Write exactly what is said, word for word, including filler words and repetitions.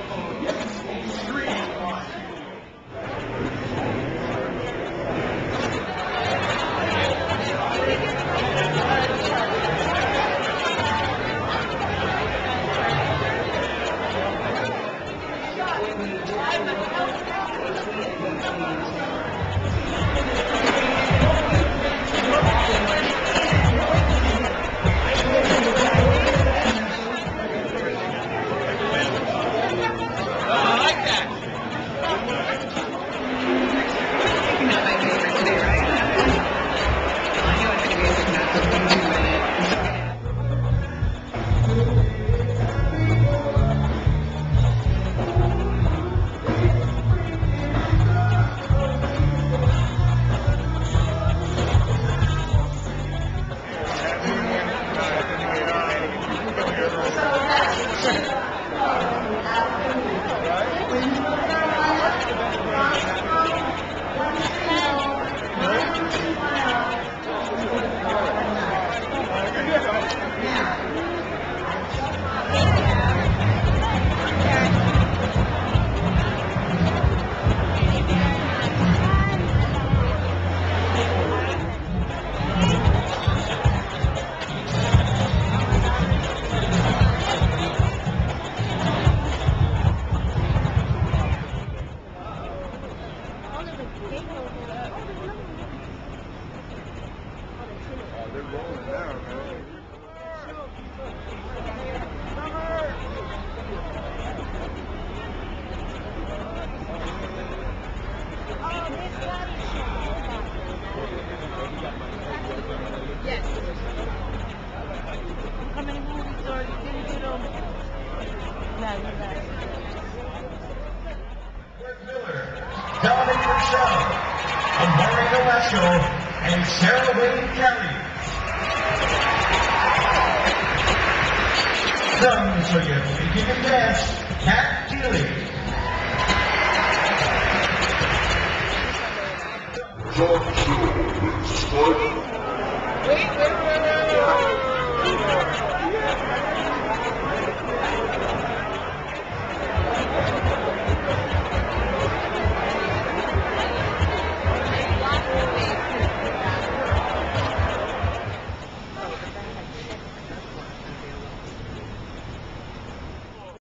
They're rolling down, man. Yes. How many movies are you didn't get them? No, you're right. Dominating the show of Mario Lasco and Sarah Wayne Kelly. Come so you think you can dance.